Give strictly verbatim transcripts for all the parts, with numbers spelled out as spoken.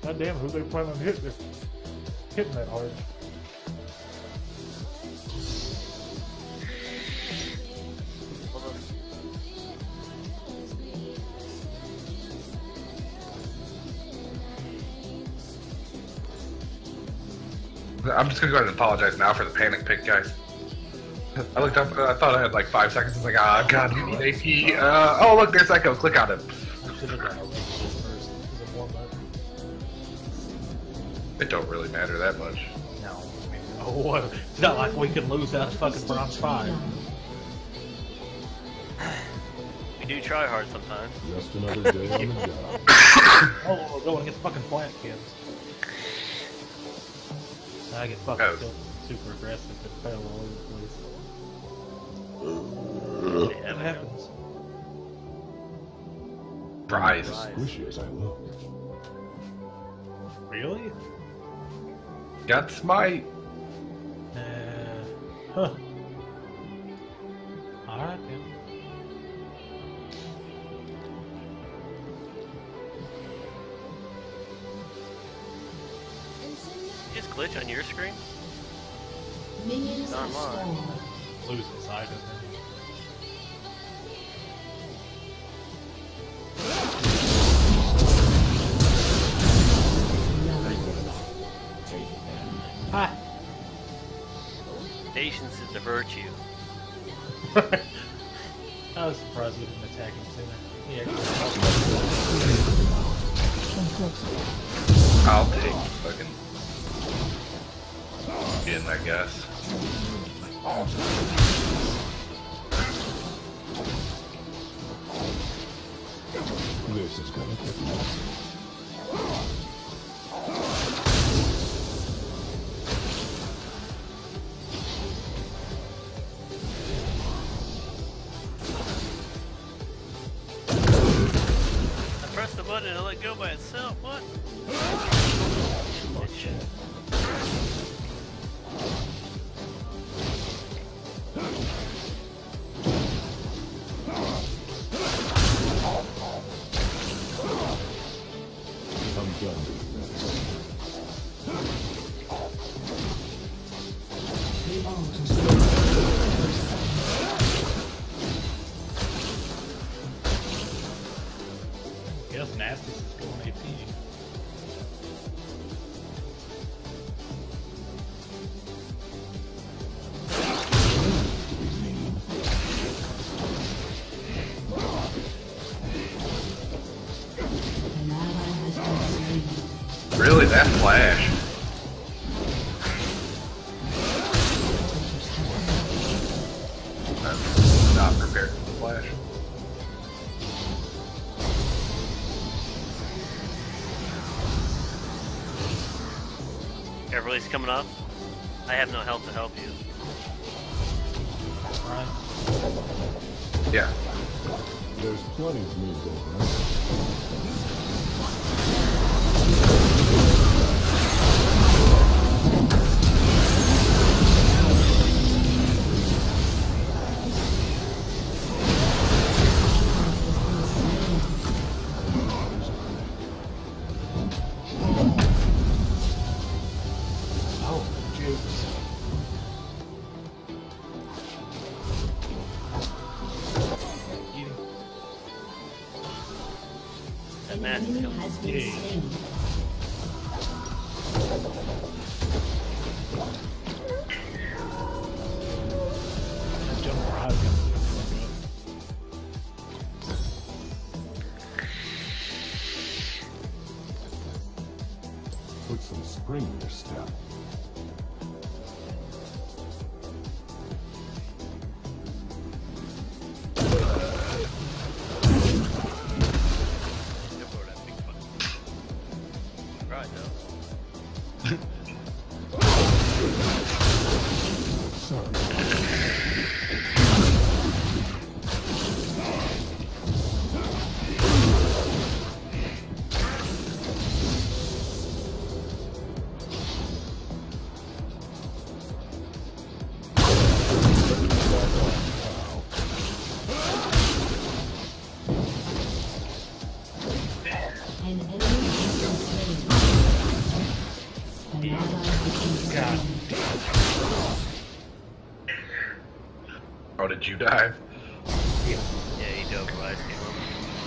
God damn, who they planning on hitting? Hitting that hard. I'm just gonna go ahead and apologize now for the panic pick, guys. I looked up, I thought I had like five seconds. I was like, ah, oh, god, you need A P. Uh, oh, look, there's Echo. Click on him. It don't really matter that much. No, I mean, oh, it's not like we can lose that fucking bronze five. We do try hard sometimes. Just another day on the job. Oh, we're going against fucking plant kids. I get fucking oh. super aggressive and fail all over the place. Yeah, it happens. Prize. Squishy as I look. Really? Got smite. Uh, huh. Alright then. Just glitch on your screen? Minions Not have mine. spawned. Losing side of it. Ha! Patience is a virtue. I was surprised we didn't attack him sooner. Yeah. I'll take fucking in, I guess. This is gonna get messy. I pressed the button and it let go by itself. What? I'm done doing this. Guess Nastus is going A P. An ally has been slain. Really, that flash? I'm not prepared for the flash. Everybody's coming up. I have no help to help you. Alright. Yeah. There's plenty of me going on. Oh, jukes. That match is Enemy coming. has been Yeah. slain. That jump right against it. Put some spring in your step. Go for that big fucking. Right though. Sorry. God. Oh, did you dive? Yeah. Yeah, he dove right. Came up.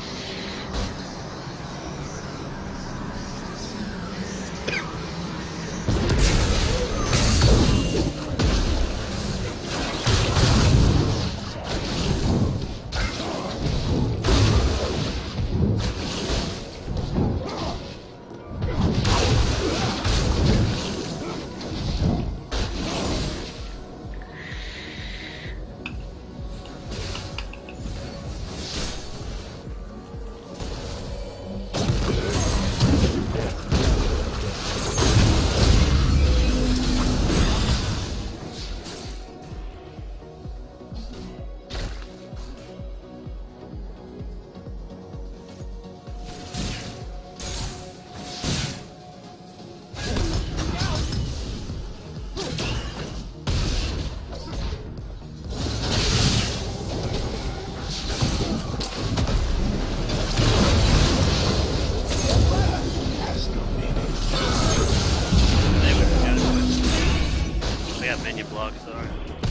We got minion blocks, sorry.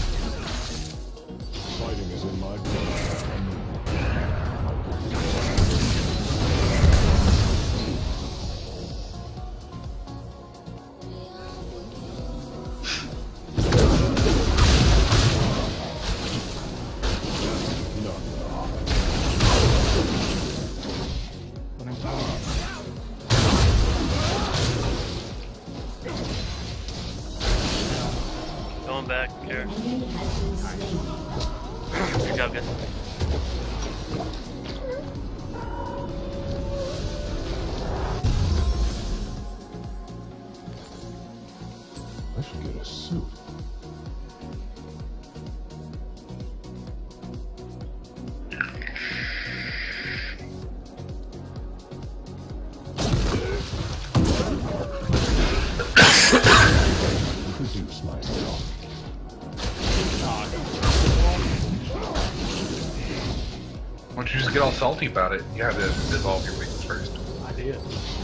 Fighting is in my blood. Going back, here. Enemy has been slain. Good job, guys. I should get a suit. Introduce myself. Why don't you just get all salty about it? You have to dissolve your wings first. I did.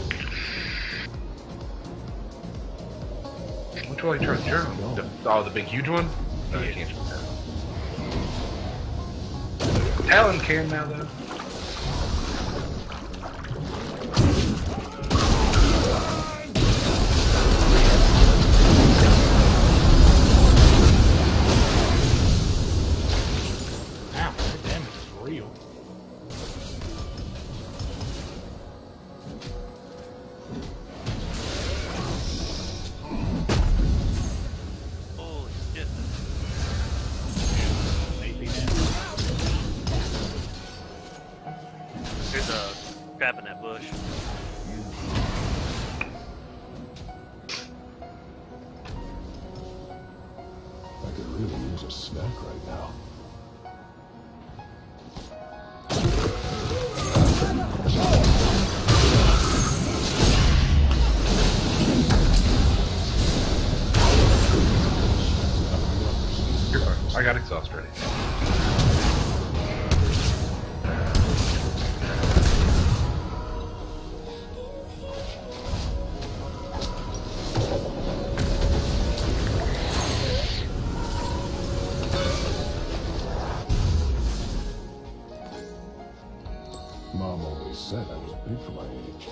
Which one you trying to journal? The, oh, the big huge one? No, you can't do that. Talon can now, though. Ow, that damage is real. Holy shit. A P damage. There's a crap in that bush. I could really use a snack right now. You're fine. I got exhaust ready. Mom always said I was big for my age.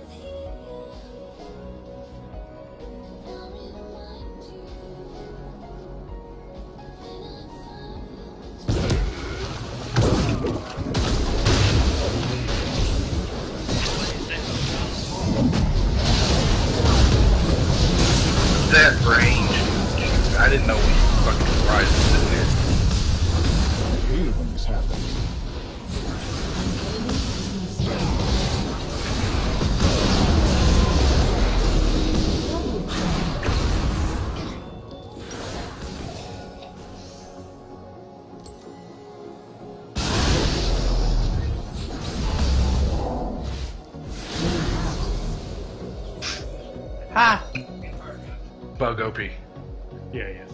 That range. I didn't know we fucking surprised us in there. I hate it when this happens. Ha! Bug O P. Yeah, yeah.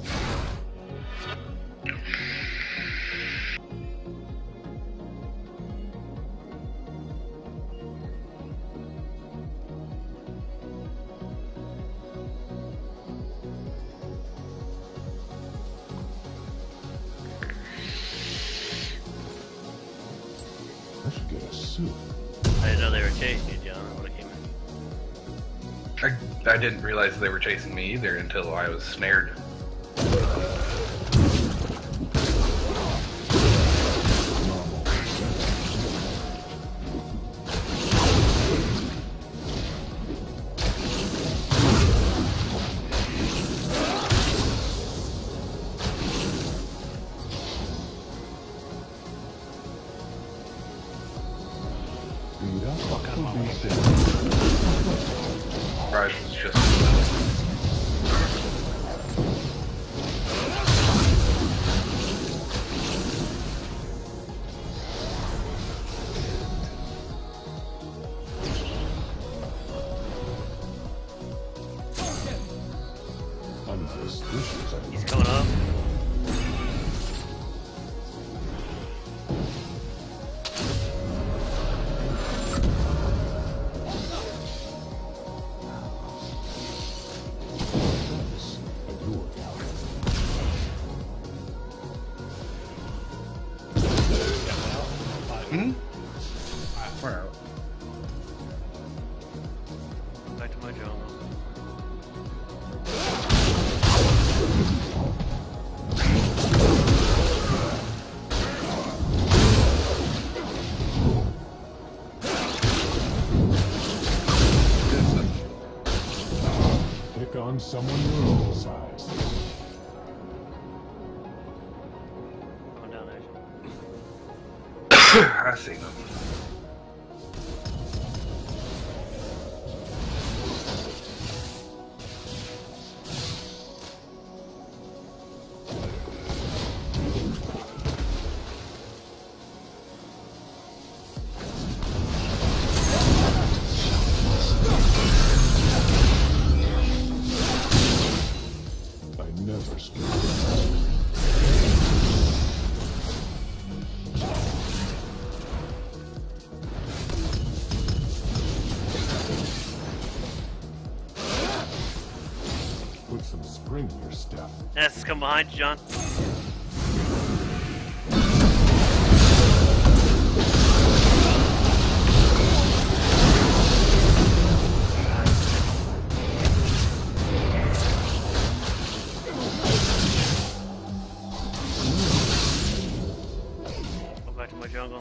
I should get a suit. I didn't know they were chasing you, John, when I came in. I, I didn't realize they were chasing me either until I was snared. Rise is just I'm suspicious. He's coming up. Hmm? We're out. Back to my jungle. Pick on someone your own size. Going down there. I see them. I never skip. Put some spring in your step. Ness is coming behind you, John. Go back to my jungle.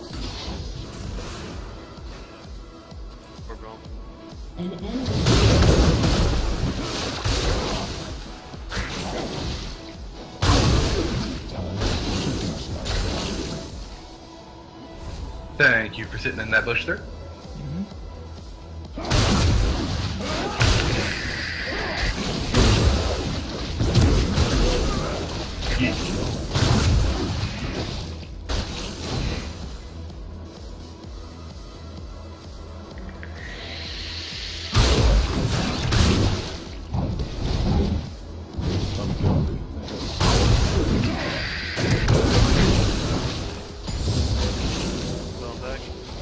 We're wrong. An enemy. Thank you for sitting in that bush there. I'm guilty. Going back.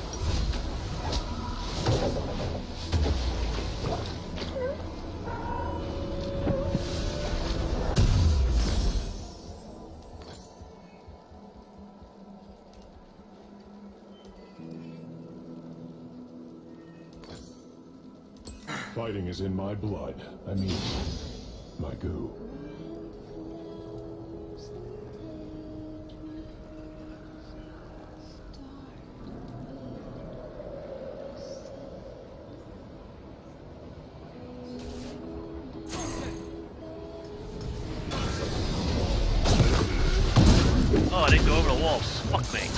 Fighting is in my blood. I mean, my goo. Oh, I didn't go over the walls. Fuck me.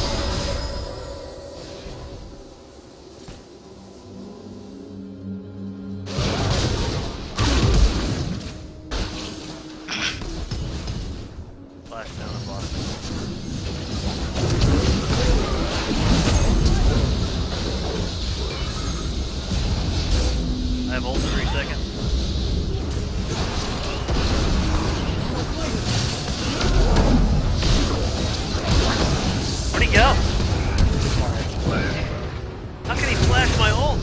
Flash down the bottom. I have ult three seconds. Where'd he go? How can he flash my ult?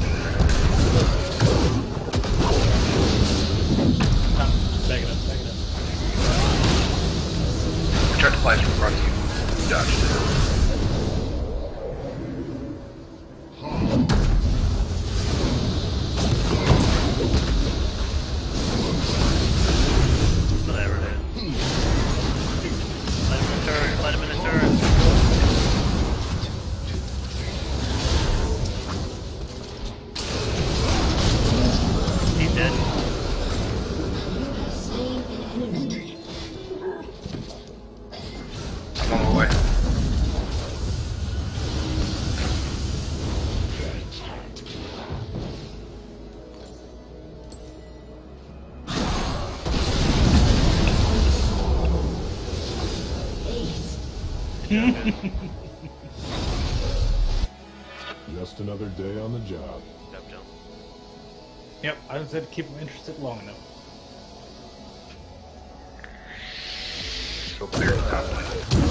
Backing up, backing up. I tried to flash in front of you. Dodged it. joking. Just another day on the job. Yep, jump. Yep, I just had to keep them interested long enough. Go clear the top line.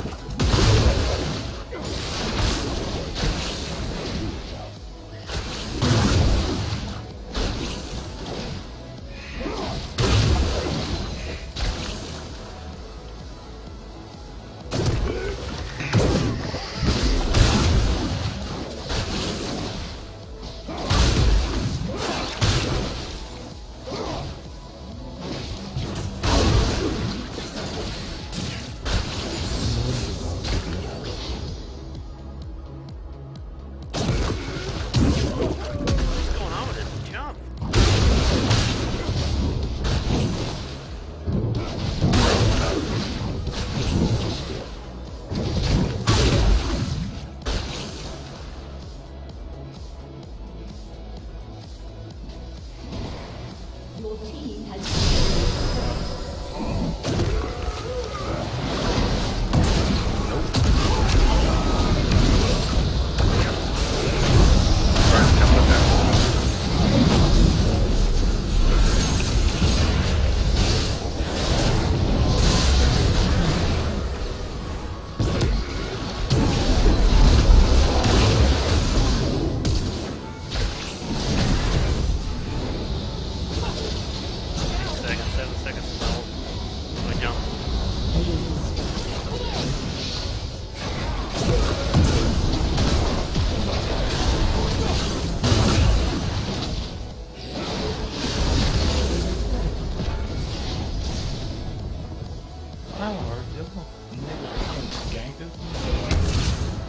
What's going on with this jump? Your team has Alright, come with that. Seconds, seven seconds. No. Go jump. Oh, nigga ganked us.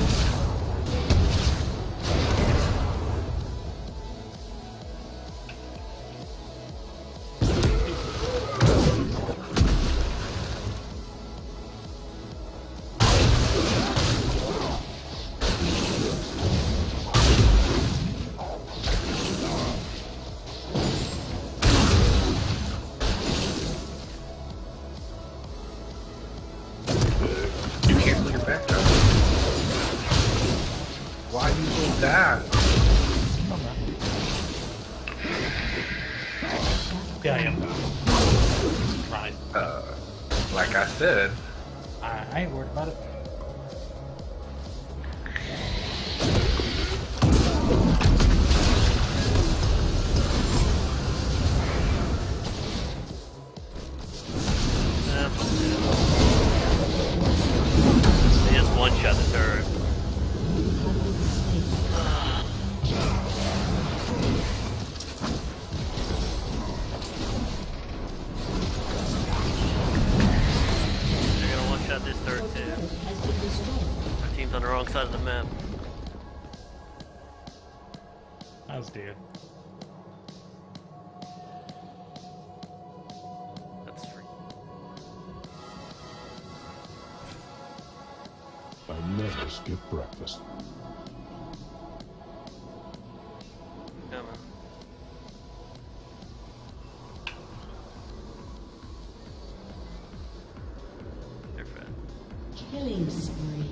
You can't put your back down. Why you do that? Yeah, I am. Right. Uh, like I said, I, I ain't worried about it. Yeah, fuck it. They just one shot the turret. They're gonna one shot this turret too. has been destroyed. Our team's on the wrong side of the map. I was dead. That's free. I never skip breakfast. Come on. They're fat. Killing spree.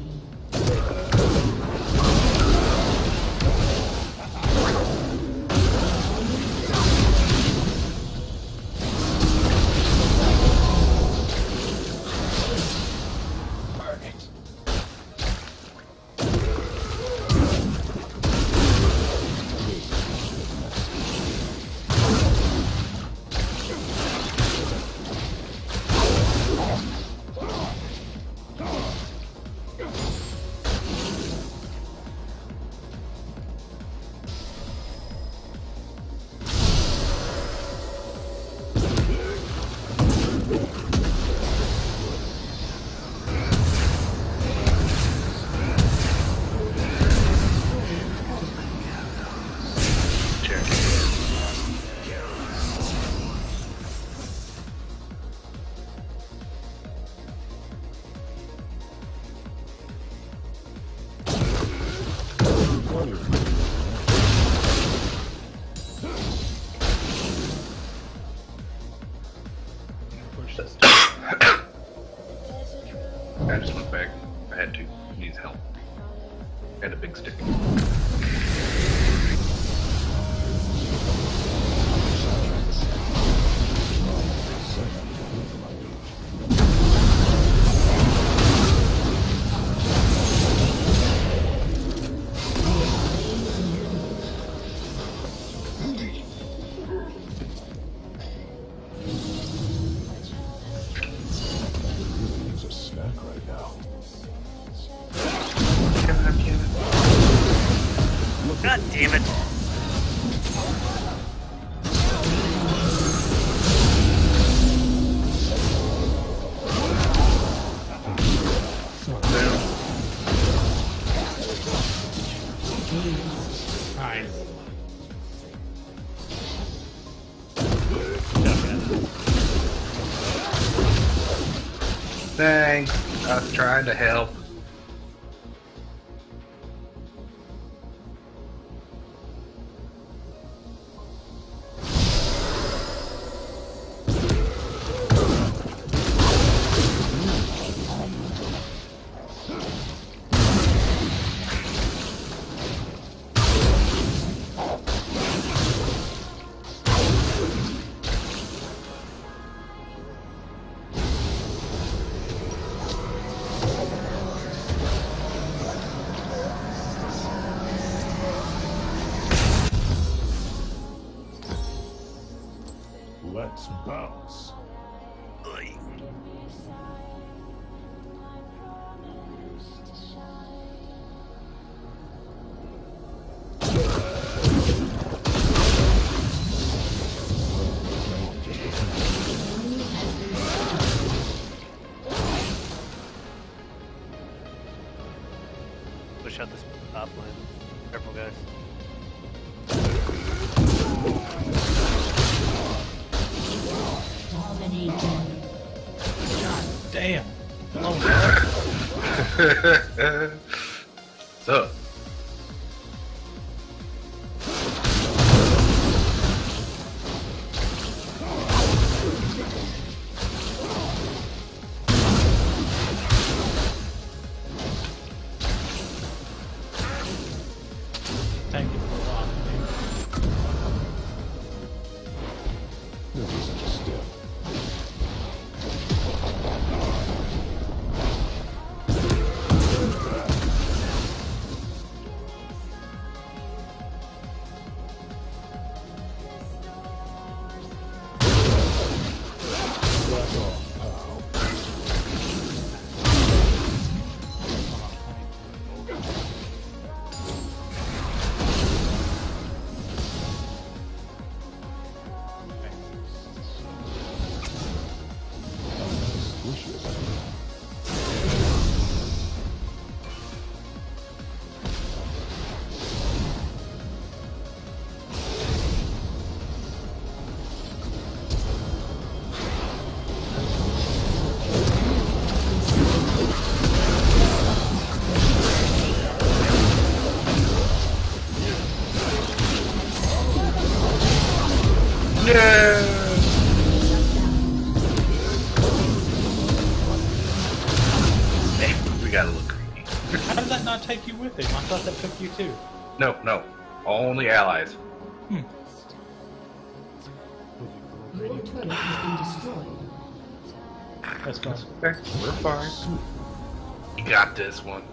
lightning stick. It's a snack right now. God damn it. Nice. Thanks. I was trying to help. Let's bounce. Push out this top line. Careful, guys. Dominating. Damn. Oh, So. thank you for a lot. This isn't a step. Back off, pal. Squishes. We gotta look creepy. How did that not take you with him? I thought that took you too. No, no. Only allies. Your turret has been destroyed. That's fine. Okay, we're fine. You got this one.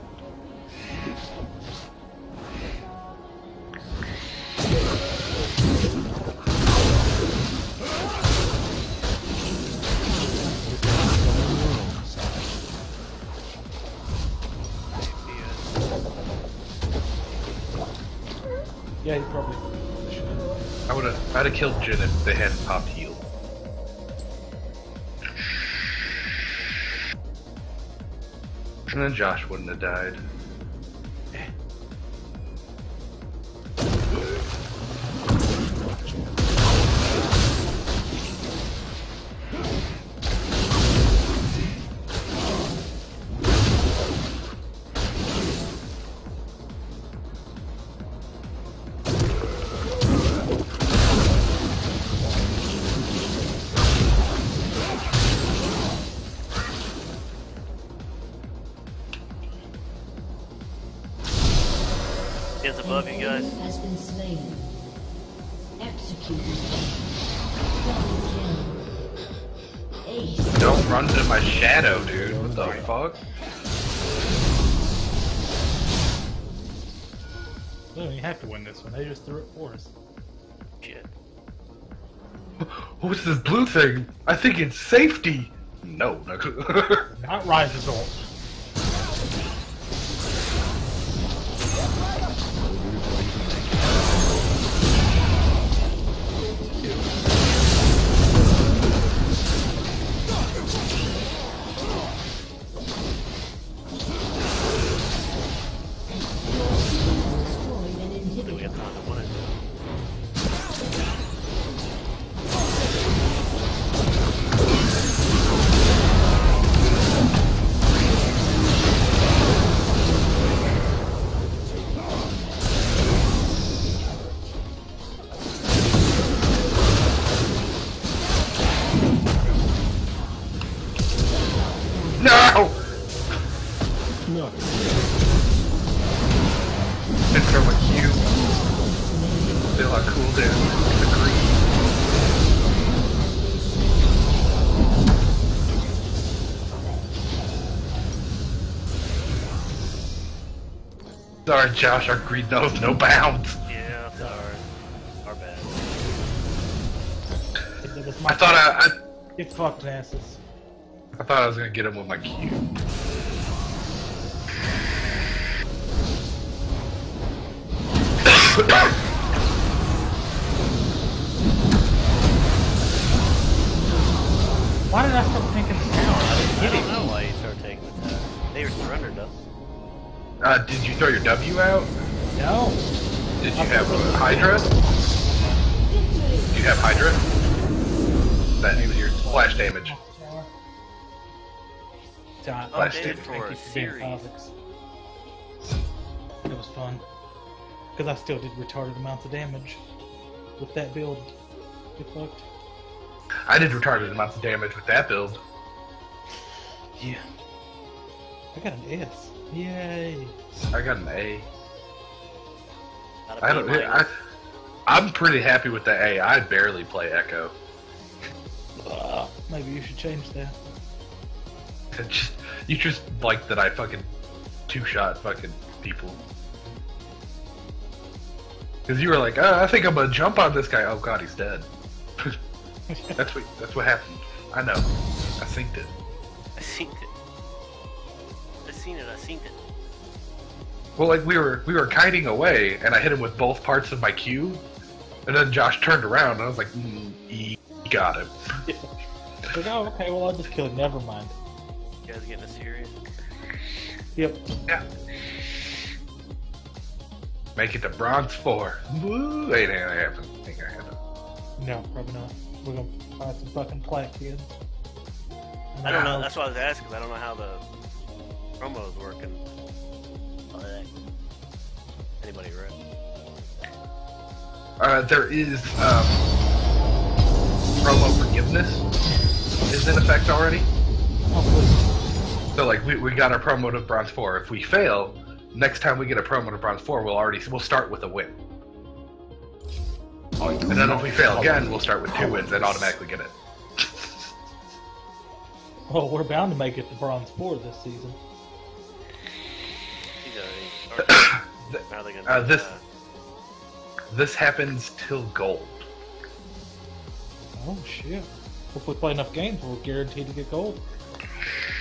Yeah, you probably should. I would have. I'd have killed Jin if they hadn't popped heal. And then Josh wouldn't have died. It's above you guys. Enemy has been slain. Executed. Double kill. Ace. Don't run into my shadow, dude. What the fuck? We don't even have to win this one. They just threw it for us. Shit. What's this blue thing? I think it's safety. No. no. Not Rise's ult. Do we have time to win it? No! No. It's from a cube. Feel a cool down. The green. Sorry, Josh, our greed knows no bounds. Yeah, sorry. Our bad. It was my I thought I, I, Get fucked, asses. I thought I was gonna get him with my cube. Why did I start thinking the tower? I didn't I get don't it. know why you started taking the tower. They were surrendered us. Uh, did you throw your W out? No. Did you have a Hydra? Did you have Hydra? That was your splash damage. John, Last Updated day. for thank a you for being series. topics. It was fun. Because I still did retarded amounts of damage with that build. Get fucked. I did retarded amounts of damage with that build. Yeah. I got an S. Yay. I got an A. Not a I don't. B I, minus. I'm pretty happy with the A. I barely play Echo. Ugh. Maybe you should change that. It's just, you just like that I fucking two-shot fucking people. Because you were like, oh, I think I'm gonna jump on this guy. Oh god, he's dead. that's what that's what happened. I know. I synced it. I seen it. I seen it, I seen it. Well, like we were we were kiting away, and I hit him with both parts of my cube, and then Josh turned around, and I was like, mm, he got him. Like, oh, okay, well, I'll just kill it. Never mind. You guys getting a series? Yep. Yeah. Make it to bronze four. Woo! Ain't gonna happen. Ain't gonna happen. No, probably not. We're gonna find some fucking plaque kids. I don't know, that's why I was asking, 'cause I don't know how the promo is working. Uh, Anybody read? Uh, there is um, promo forgiveness is in effect already. Oh, So like we, we got our promo to bronze four. If we fail, next time we get a promo to bronze four, we'll already we'll start with a win. And then if we fail again, we'll start with two wins and automatically get it. well, we're bound to make it to bronze four this season. He's already started. How are they gonna Uh, do this that? this happens till gold. Oh shit! If we play enough games, we're guaranteed to get gold.